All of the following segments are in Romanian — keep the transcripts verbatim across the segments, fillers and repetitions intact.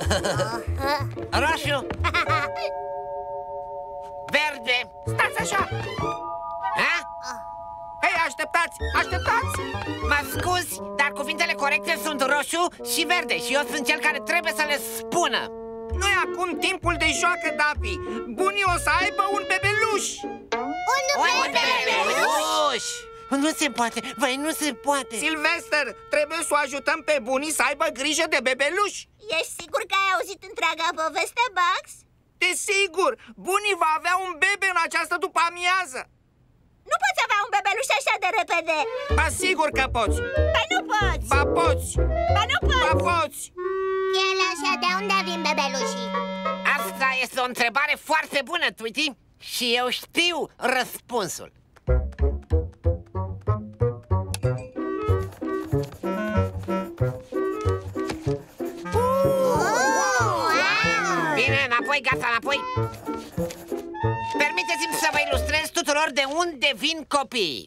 Roșu. Verde. Stați așa! Ha? Hei, așteptați! Așteptați! Mă scuzi, dar cuvintele corecte sunt roșu și verde și eu sunt cel care trebuie să le spună. Nu-i acum timpul de joacă, Daffy. Bunii o să aibă un bebeluș. Un, Un bebeluș! Nu se poate, vai, nu se poate. Sylvester, trebuie să o ajutăm pe bunii să aibă grijă de bebeluș. Ești sigur că ai auzit întreaga poveste, Bugs? Desigur, bunii va avea un bebe în această după-amiază. Nu poți avea un bebeluș așa de repede. Ba sigur că poți. Ba nu poți. Ba poți. Ba nu poți. Ba poți. El așa, de unde vin bebelușii? Asta este o întrebare foarte bună, Tweety, și eu știu răspunsul. Bine, înapoi, gata, înapoi. Permiteți-mi să vă ilustrez tuturor de unde vin copiii.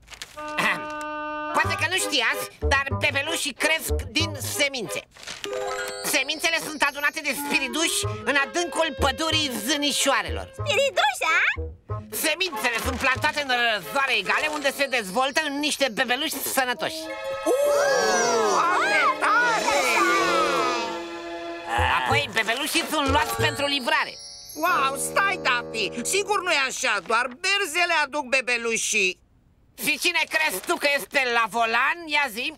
Poate că nu știați, dar bebelușii cresc din semințe. Semințele sunt adunate de spiriduși în adâncul pădurii zânișoarelor. Spiriduși, a? Semințele sunt plantate în răzoare egale, unde se dezvoltă în niște bebeluși sănătoși. Apoi bebelușii sunt luați pentru livrare. Wow, stai, Daffy! Sigur nu e așa, doar berzele aduc bebelușii. Și cine crezi tu că este la volan? Ia zi.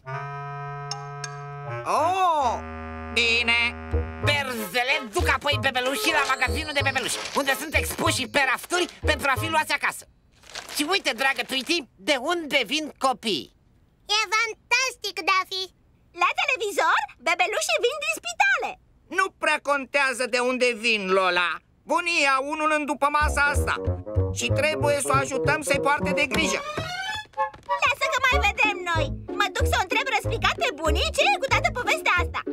Oh, bine. Berzele duc apoi bebelușii la magazinul de bebeluși, unde sunt expuși pe rafturi pentru a fi luați acasă. Și uite, dragă Tweety, de unde vin copiii. E fantastic, Daffy. La televizor, bebelușii vin din spitale. Nu prea contează de unde vin, Lola. Bunii au unul în după masa asta și trebuie să o ajutăm să-i poarte de grijă. Lasă că mai vedem noi. Mă duc să o întreb răspicat pe bunii ce e cu toată povestea asta.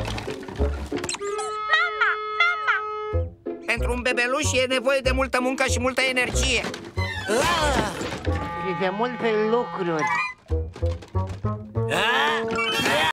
Mama, mama. Pentru un bebeluș e nevoie de multă muncă și multă energie. Ah! Și de multe lucruri. Ah!